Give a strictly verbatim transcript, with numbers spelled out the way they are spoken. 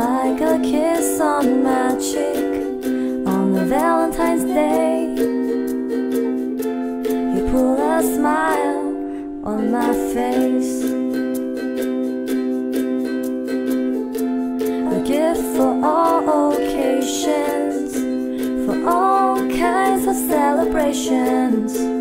like a kiss on my cheek on the Valentine's Day. You put a smile on my face, a gift for all occasions, for all kinds of celebrations.